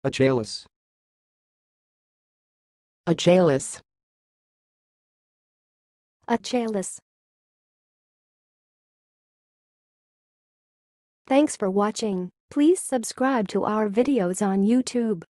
acheilous, acheilous, acheilous. Thanks for watching. Please subscribe to our videos on YouTube.